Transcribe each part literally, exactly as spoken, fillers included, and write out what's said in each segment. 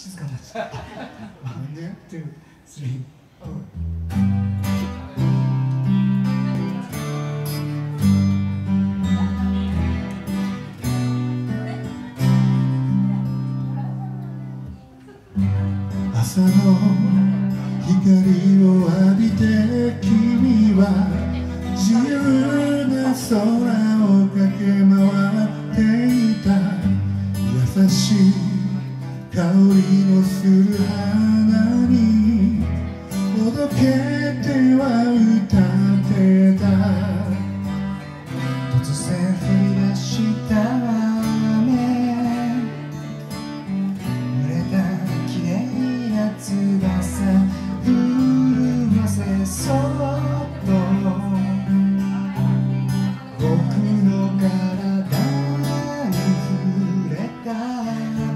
静かになっちゃった。ワン、ツー、スリー、フォー。朝の光を浴びて君は自由な空を駆け回っていた。優しい香りのする花にほどけては歌ってた。突然降り出した雨、濡れた綺麗な翼震わせそっと僕の体に触れた。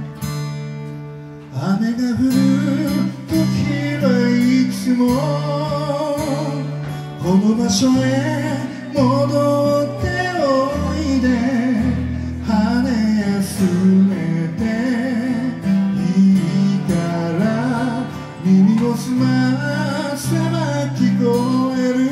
雨が降る時はいつもこの場所へ戻っておいで。羽休めていいから耳を澄ませば聞こえる。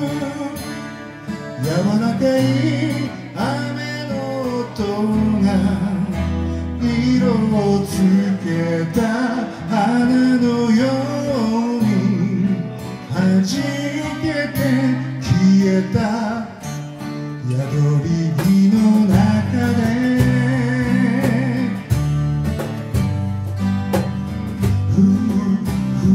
柔らかい雨の音が色をつけた花のように弾けて消えた。宿り火の中でふうふ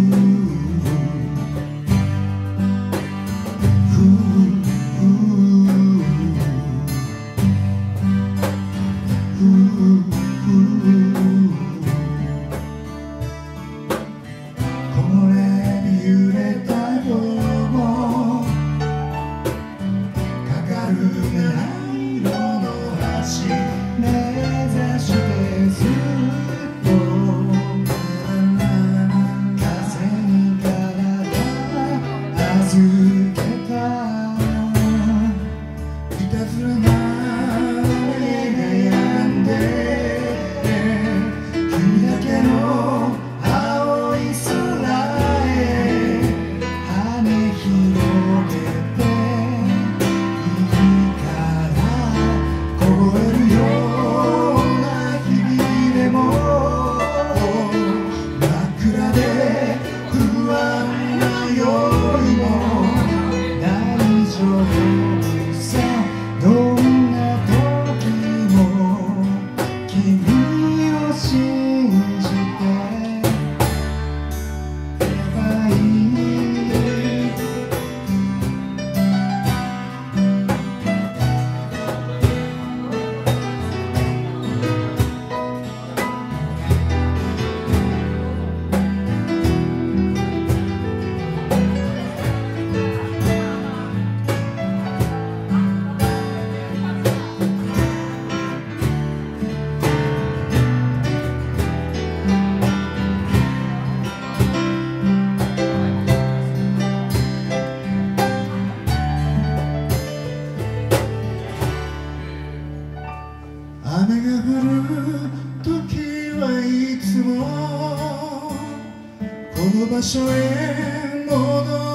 雨が降る時はいつもこの場所へ戻る。